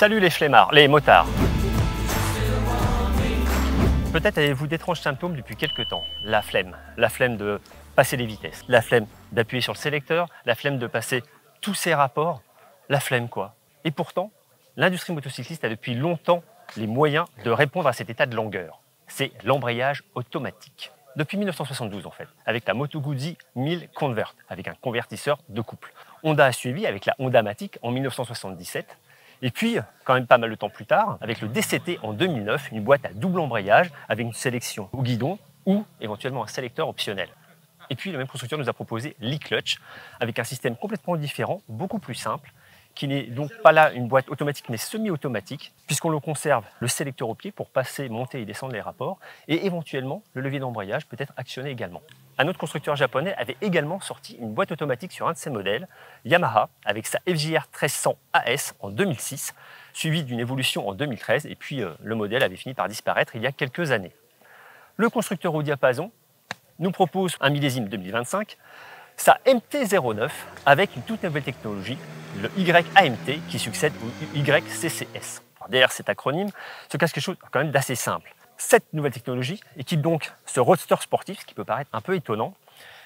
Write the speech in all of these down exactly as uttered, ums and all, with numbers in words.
Salut les flemmards, les motards. Peut-être avez-vous d'étranges symptômes depuis quelques temps. La flemme, la flemme de passer les vitesses, la flemme d'appuyer sur le sélecteur, la flemme de passer tous ces rapports, la flemme quoi. Et pourtant, l'industrie motocycliste a depuis longtemps les moyens de répondre à cet état de langueur. C'est l'embrayage automatique. Depuis mille neuf cent soixante-douze en fait, avec la Moto Guzzi mille Convert, avec un convertisseur de couple. Honda a suivi avec la Honda-Matic en mille neuf cent soixante-dix-sept. Et puis, quand même pas mal de temps plus tard, avec le D C T en deux mille neuf, une boîte à double embrayage avec une sélection au guidon ou éventuellement un sélecteur optionnel. Et puis, le même constructeur nous a proposé l'e-clutch avec un système complètement différent, beaucoup plus simple, qui n'est donc pas là une boîte automatique mais semi-automatique, puisqu'on le conserve le sélecteur au pied pour passer, monter et descendre les rapports, et éventuellement le levier d'embrayage peut être actionné également. Un autre constructeur japonais avait également sorti une boîte automatique sur un de ses modèles, Yamaha, avec sa F J R treize cents A S en deux mille six, suivie d'une évolution en deux mille treize, et puis euh, le modèle avait fini par disparaître il y a quelques années. Le constructeur au diapason nous propose un millésime deux mille vingt-cinq, sa M T zéro neuf avec une toute nouvelle technologie, le Y A M T qui succède au Y C C S. Alors, derrière cet acronyme se cache quelque chose quand même d'assez simple. Cette nouvelle technologie équipe donc ce roadster sportif, ce qui peut paraître un peu étonnant.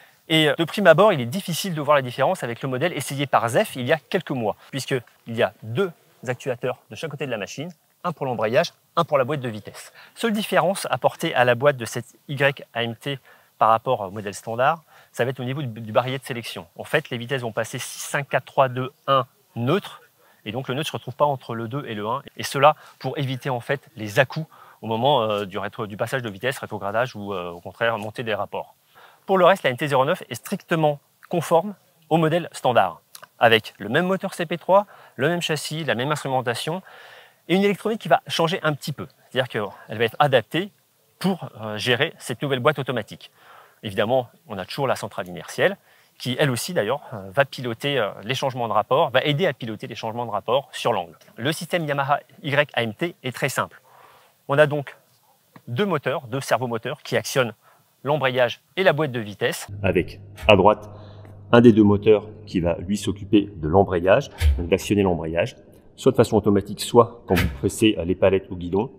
Et de prime abord, il est difficile de voir la différence avec le modèle essayé par Zef il y a quelques mois, puisqu'il y a deux actuateurs de chaque côté de la machine, un pour l'embrayage, un pour la boîte de vitesse. Seule différence apportée à la boîte de cette Y A M T par rapport au modèle standard, ça va être au niveau du, du barillet de sélection. En fait, les vitesses vont passer six, cinq, quatre, trois, deux, un neutre, et donc le neutre ne se retrouve pas entre le deux et le un, et cela pour éviter en fait les à-coups au moment euh, du, rétro, du passage de vitesse, rétrogradage ou euh, au contraire montée des rapports. Pour le reste, la M T zéro neuf est strictement conforme au modèle standard, avec le même moteur C P trois, le même châssis, la même instrumentation, et une électronique qui va changer un petit peu, c'est-à-dire qu'elle va être adaptée pour euh, gérer cette nouvelle boîte automatique. Évidemment, on a toujours la centrale inertielle, qui elle aussi d'ailleurs va piloter les changements de rapport, va aider à piloter les changements de rapport sur l'angle. Le système Yamaha Y A M T est très simple. On a donc deux moteurs, deux servomoteurs qui actionnent l'embrayage et la boîte de vitesse. Avec à droite un des deux moteurs qui va lui s'occuper de l'embrayage, donc d'actionner l'embrayage, soit de façon automatique, soit quand vous pressez les palettes au guidon.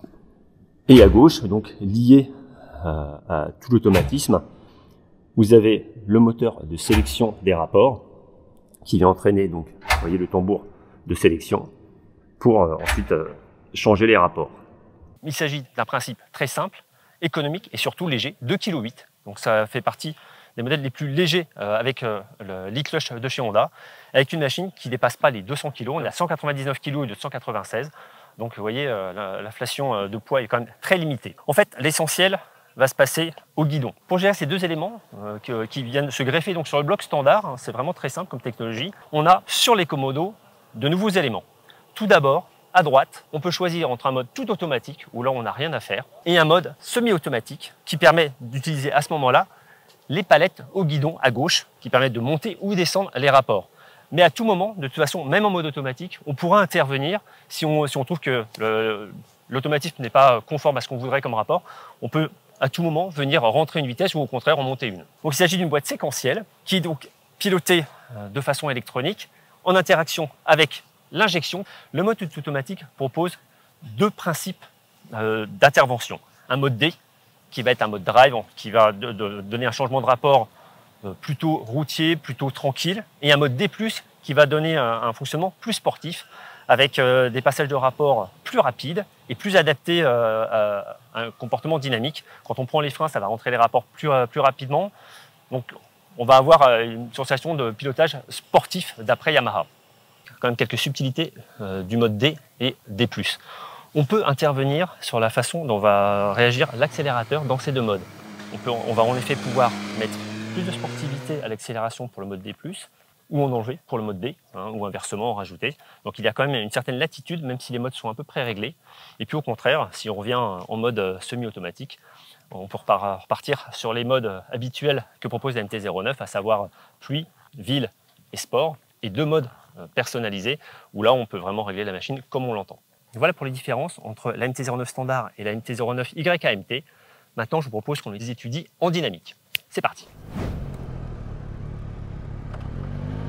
Et à gauche, donc lié à, à tout l'automatisme, vous avez le moteur de sélection des rapports qui va entraîner donc, vous voyez le tambour de sélection pour euh, ensuite euh, changer les rapports. Il s'agit d'un principe très simple, économique et surtout léger, deux virgule huit kilos. Donc ça fait partie des modèles les plus légers euh, avec euh, l'e-clutch de chez Honda, avec une machine qui ne dépasse pas les deux cents kilos. On est à cent quatre-vingt-dix-neuf kilos de cent quatre-vingt-seize. Donc vous voyez, euh, l'inflation de poids est quand même très limitée. En fait, l'essentiel va se passer au guidon. Pour gérer ces deux éléments euh, qui, qui viennent se greffer donc sur le bloc standard, hein, c'est vraiment très simple comme technologie, on a sur les commodos de nouveaux éléments. Tout d'abord, à droite, on peut choisir entre un mode tout automatique, où là on n'a rien à faire, et un mode semi-automatique qui permet d'utiliser à ce moment-là les palettes au guidon à gauche, qui permettent de monter ou descendre les rapports. Mais à tout moment, de toute façon, même en mode automatique, on pourra intervenir si on, si on trouve que l'automatisme n'est pas conforme à ce qu'on voudrait comme rapport, on peut à tout moment venir rentrer une vitesse ou au contraire en monter une. Donc il s'agit d'une boîte séquentielle qui est donc pilotée de façon électronique en interaction avec l'injection. Le mode tout automatique propose deux principes euh, d'intervention. Un mode D qui va être un mode drive qui va de, de donner un changement de rapport euh, plutôt routier, plutôt tranquille, et un mode D plus qui va donner un, un fonctionnement plus sportif avec euh, des passages de rapport plus rapides et plus adaptés euh, à un comportement dynamique. Quand on prend les freins, ça va rentrer les rapports plus, euh, plus rapidement. Donc on va avoir euh, une sensation de pilotage sportif d'après Yamaha. Quand même quelques subtilités euh, du mode D et D plus. On peut intervenir sur la façon dont va réagir l'accélérateur dans ces deux modes. On, peut, on va en effet pouvoir mettre plus de sportivité à l'accélération pour le mode D plus, ou en enlever pour le mode D, hein, ou inversement en rajouter. Donc il y a quand même une certaine latitude, même si les modes sont un peu pré-réglés. Et puis au contraire, si on revient en mode semi-automatique, on peut repartir sur les modes habituels que propose la M T zéro neuf, à savoir pluie, ville et sport, et deux modes personnalisés, où là on peut vraiment régler la machine comme on l'entend. Voilà pour les différences entre la M T zéro neuf standard et la M T zéro neuf Y A M T. Maintenant je vous propose qu'on les étudie en dynamique. C'est parti.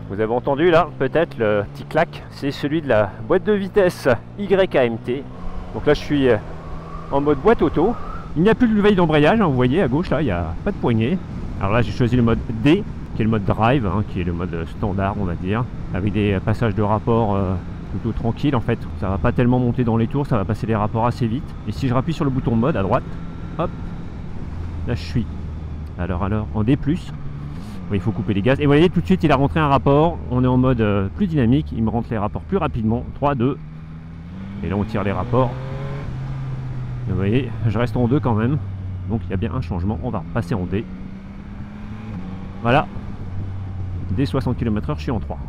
Vous avez entendu là, peut-être le petit clac, c'est celui de la boîte de vitesse Y A M T. Donc là je suis en mode boîte auto. Il n'y a plus de levier d'embrayage, hein, vous voyez à gauche là, il n'y a pas de poignée. Alors là j'ai choisi le mode D, qui est le mode drive, hein, qui est le mode standard on va dire, avec des passages de rapport euh, plutôt tranquilles en fait. Ça va pas tellement monter dans les tours, ça va passer les rapports assez vite. Et si je rappuie sur le bouton mode à droite, hop, là je suis alors alors en D plus. Oui, il faut couper les gaz. Et vous voyez, tout de suite, il a rentré un rapport. On est en mode euh, plus dynamique. Il me rentre les rapports plus rapidement. trois, deux. Et là, on tire les rapports. Et vous voyez, je reste en deux quand même. Donc, il y a bien un changement. On va passer en D. Voilà. D soixante kilomètres heure, je suis en trois.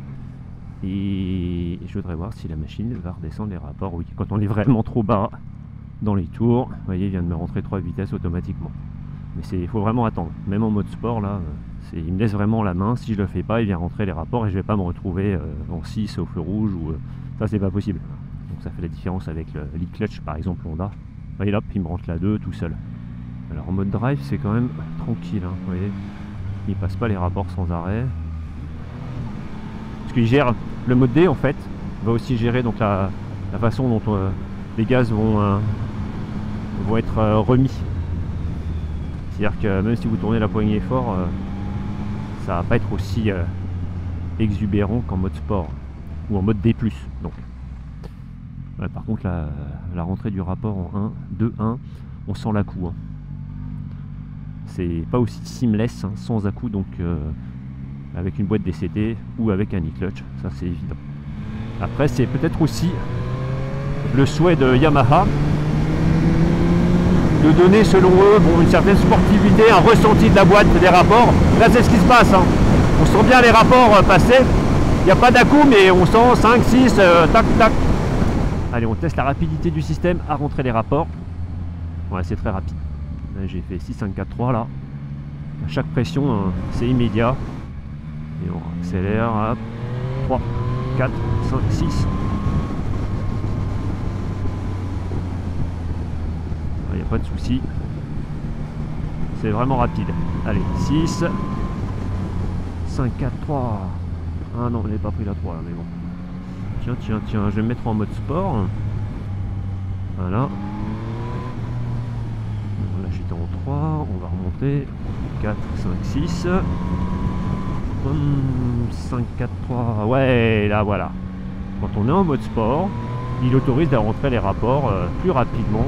Et je voudrais voir si la machine va redescendre les rapports. Oui, quand on est vraiment trop bas dans les tours. Vous voyez, il vient de me rentrer trois vitesses automatiquement. Mais il faut vraiment attendre. Même en mode sport, là, il me laisse vraiment la main. Si je le fais pas, il vient rentrer les rapports et je vais pas me retrouver euh, en six au feu rouge. Ou, euh, ça, c'est pas possible. Donc ça fait la différence avec le l'e-clutch, par exemple, Honda. Vous voyez, hop, il me rentre la deux tout seul. Alors en mode drive, c'est quand même tranquille. Hein, vous voyez, il passe pas les rapports sans arrêt. Parce qu'il gère le mode D, en fait, va aussi gérer donc la, la façon dont euh, les gaz vont, euh, vont être euh, remis. C'est-à-dire que même si vous tournez la poignée fort, euh, ça va pas être aussi euh, exubérant qu'en mode sport ou en mode D plus. Donc, ouais, par contre, la, la rentrée du rapport en un, deux, un, on sent l'à-coup. Hein. C'est pas aussi seamless, hein, sans à-coup, donc euh, avec une boîte D C T ou avec un e-clutch, ça c'est évident. Après, c'est peut-être aussi le souhait de Yamaha de donner selon eux bon, une certaine sportivité, un ressenti de la boîte, des rapports. Là c'est ce qui se passe, hein. On sent bien les rapports euh, passer, il n'y a pas d'à-coup mais on sent cinq, six, euh, tac tac. Allez, on teste la rapidité du système à rentrer les rapports. Ouais, c'est très rapide. J'ai fait six, cinq, quatre, trois là. À chaque pression, hein, c'est immédiat. Et on accélère, hop, trois, quatre, cinq, six. Il n'y a pas de souci, c'est vraiment rapide. Allez, six, cinq, quatre, trois. Ah non, on n'est pas pris la trois là, mais bon. Tiens, tiens, tiens, je vais me mettre en mode sport. Voilà. Là j'étais en trois, on va remonter. quatre, cinq, six. cinq, quatre, trois. Ouais, là voilà. Quand on est en mode sport, il autorise à rentrer les rapports euh, plus rapidement.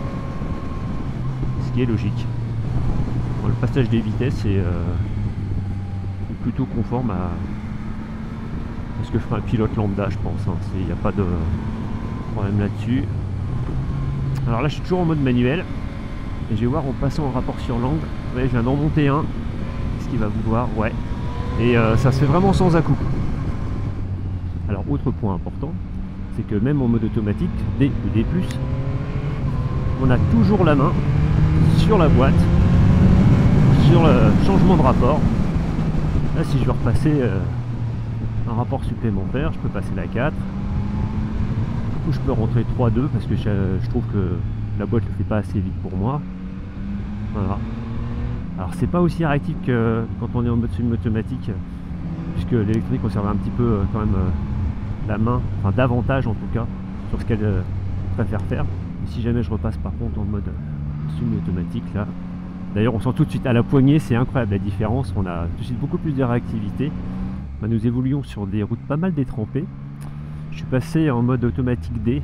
Qui est logique. Bon, le passage des vitesses est, euh, est plutôt conforme à, à ce que ferait un pilote lambda, je pense. Il hein. n'y a pas de problème là-dessus. Alors là, je suis toujours en mode manuel. Et je vais voir en passant en rapport sur l'angle. Ouais, je viens d'en monter un. Qu'est-ce qu'il va vouloir? Ouais. Et euh, ça se fait vraiment sans à-coup. Alors, autre point important, c'est que même en mode automatique, D ou D plus, on a toujours la main sur la boîte, sur le changement de rapport. Là si je veux repasser euh, un rapport supplémentaire, je peux passer la quatre ou je peux rentrer trois deux parce que je, je trouve que la boîte ne le fait pas assez vite pour moi. Voilà. Alors c'est pas aussi réactif que quand on est en mode semi-automatique, puisque l'électronique conserve un petit peu euh, quand même euh, la main, enfin davantage en tout cas sur ce qu'elle euh, préfère faire. Et si jamais je repasse par contre en mode semi-automatique là, d'ailleurs on sent tout de suite à la poignée, c'est incroyable la différence, on a tout de suite beaucoup plus de réactivité. Bah, nous évoluons sur des routes pas mal détrempées. Je suis passé en mode automatique D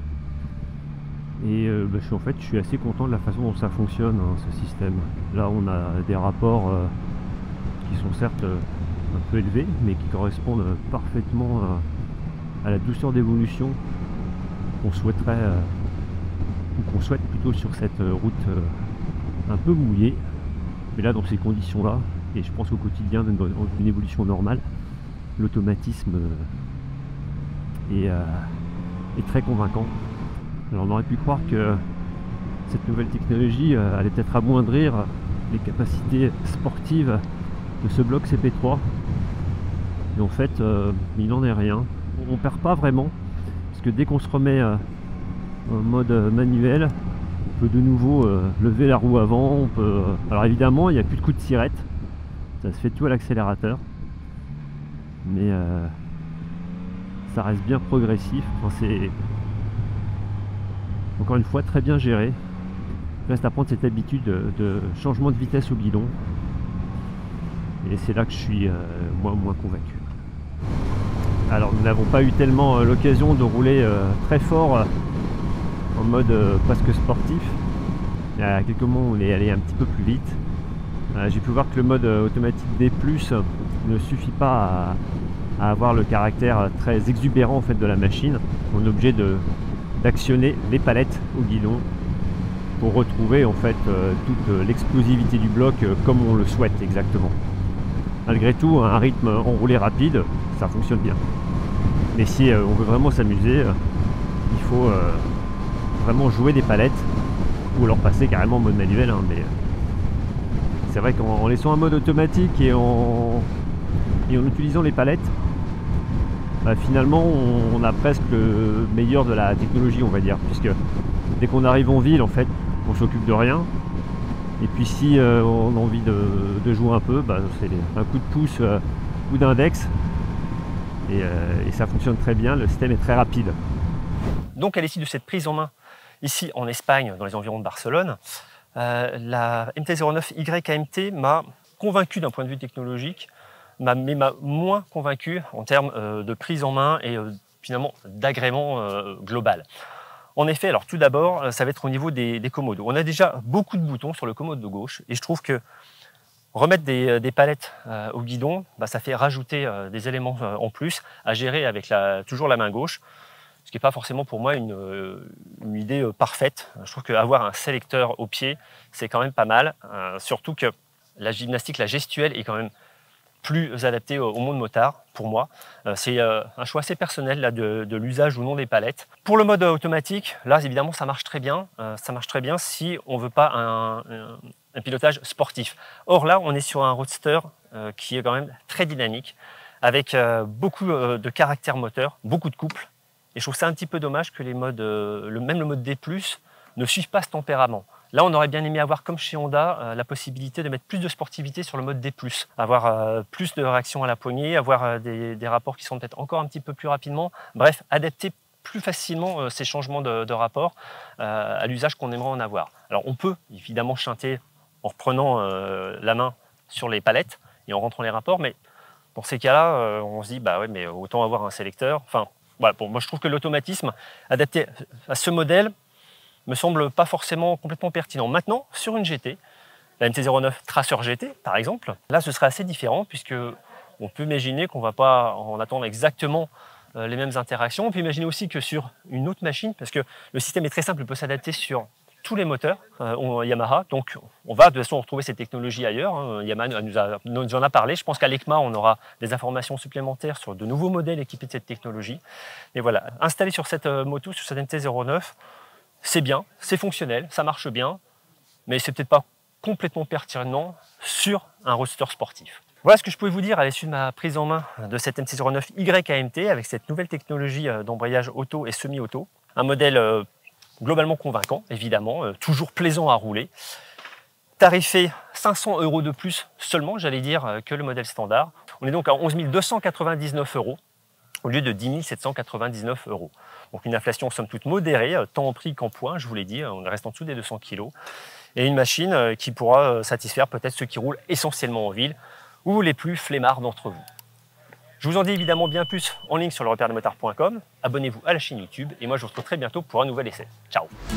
et euh, bah, je suis, en fait je suis assez content de la façon dont ça fonctionne hein, ce système. Là on a des rapports euh, qui sont certes euh, un peu élevés mais qui correspondent euh, parfaitement euh, à la douceur d'évolution qu'on souhaiterait euh, ou qu'on souhaite plutôt sur cette route euh, un peu mouillée, mais là dans ces conditions là, et je pense qu'au quotidien dans une évolution normale, l'automatisme euh, est, euh, est très convaincant. Alors on aurait pu croire que cette nouvelle technologie euh, allait peut-être amoindrir les capacités sportives de ce bloc C P trois, et en fait euh, il n'en est rien. On perd pas vraiment, parce que dès qu'on se remet euh, en mode manuel, on peut de nouveau euh, lever la roue avant, on peut, euh, alors évidemment il n'y a plus de coup de sirette, ça se fait tout à l'accélérateur, mais euh, ça reste bien progressif. Enfin, c'est encore une fois très bien géré. Il reste à prendre cette habitude de, de changement de vitesse au guidon, et c'est là que je suis euh, moins, moins convaincu. Alors nous n'avons pas eu tellement euh, l'occasion de rouler euh, très fort euh, en mode euh, presque sportif. Il y a quelques moments où on est allé un petit peu plus vite. Euh, J'ai pu voir que le mode euh, automatique D plus ne suffit pas à, à avoir le caractère très exubérant en fait de la machine. On est obligé de d'actionner les palettes au guidon pour retrouver en fait euh, toute l'explosivité du bloc euh, comme on le souhaite exactement. Malgré tout, un rythme enroulé rapide, ça fonctionne bien. Mais si euh, on veut vraiment s'amuser, euh, il faut euh, vraiment jouer des palettes ou alors passer carrément en mode manuel. Hein, mais euh, c'est vrai qu'en laissant un mode automatique et en, et en utilisant les palettes, bah, finalement on, on a presque le meilleur de la technologie, on va dire, puisque dès qu'on arrive en ville, en fait, on s'occupe de rien. Et puis si euh, on a envie de, de jouer un peu, bah, c'est un coup de pouce euh, ou d'index. Et, euh, et ça fonctionne très bien, le système est très rapide. Donc à l'issue de cette prise en main, ici en Espagne, dans les environs de Barcelone, euh, la M T zéro neuf Y K M T m'a convaincu d'un point de vue technologique, mais m'a moins convaincu en termes euh, de prise en main et euh, finalement d'agrément euh, global. En effet, alors tout d'abord, ça va être au niveau des, des commodes. On a déjà beaucoup de boutons sur le commode de gauche et je trouve que remettre des, des palettes euh, au guidon, bah, ça fait rajouter euh, des éléments euh, en plus à gérer avec la, toujours la main gauche, ce qui n'est pas forcément pour moi une, une idée euh, parfaite. Je trouve qu'avoir un sélecteur au pied, c'est quand même pas mal, euh, surtout que la gymnastique, la gestuelle est quand même plus adaptée au, au monde motard pour moi. Euh, c'est euh, un choix assez personnel là, de, de l'usage ou non des palettes. Pour le mode automatique, là évidemment ça marche très bien. Euh, ça marche très bien si on ne veut pas un, un un pilotage sportif. Or là, on est sur un roadster euh, qui est quand même très dynamique, avec euh, beaucoup euh, de caractère moteur, beaucoup de couple. Et je trouve ça un petit peu dommage que les modes, euh, le, même le mode D plus, ne suivent pas ce tempérament. Là, on aurait bien aimé avoir, comme chez Honda, euh, la possibilité de mettre plus de sportivité sur le mode D plus, avoir euh, plus de réaction à la poignée, avoir euh, des, des rapports qui sont peut-être encore un petit peu plus rapidement. Bref, adapter plus facilement euh, ces changements de, de rapport euh, à l'usage qu'on aimerait en avoir. Alors, on peut évidemment chanter en reprenant euh, la main sur les palettes et en rentrant les rapports, mais dans ces cas-là, euh, on se dit bah ouais, mais autant avoir un sélecteur. Enfin, voilà, bon, moi je trouve que l'automatisme adapté à ce modèle me semble pas forcément complètement pertinent. Maintenant, sur une G T, la M T zéro neuf Tracer G T par exemple, là ce serait assez différent puisque on peut imaginer qu'on ne va pas en attendre exactement euh, les mêmes interactions. On peut imaginer aussi que sur une autre machine, parce que le système est très simple, il peut s'adapter sur tous les moteurs euh, Yamaha, donc on va de toute façon retrouver ces technologies ailleurs. Hein. Yamaha nous, a, nous en a parlé, je pense qu'à l'ECMA on aura des informations supplémentaires sur de nouveaux modèles équipés de cette technologie. Et voilà, installé sur cette euh, moto, sur cette M T zéro neuf, c'est bien, c'est fonctionnel, ça marche bien, mais c'est peut-être pas complètement pertinent sur un roadster sportif. Voilà ce que je pouvais vous dire à l'issue de ma prise en main de cette M T zéro neuf Y K M T avec cette nouvelle technologie d'embrayage auto et semi-auto. Un modèle euh, globalement convaincant, évidemment, euh, toujours plaisant à rouler. Tarifé cinq cents euros de plus seulement, j'allais dire, euh, que le modèle standard. On est donc à onze mille deux cent quatre-vingt-dix-neuf euros au lieu de dix mille sept cent quatre-vingt-dix-neuf euros. Donc une inflation somme toute modérée, euh, tant en prix qu'en points, je vous l'ai dit, on reste en dessous des deux cents kilos. Et une machine euh, qui pourra euh, satisfaire peut-être ceux qui roulent essentiellement en ville ou les plus flemmards d'entre vous. Je vous en dis évidemment bien plus en ligne sur le repère des motards point com. Abonnez-vous à la chaîne YouTube et moi je vous retrouve très bientôt pour un nouvel essai. Ciao!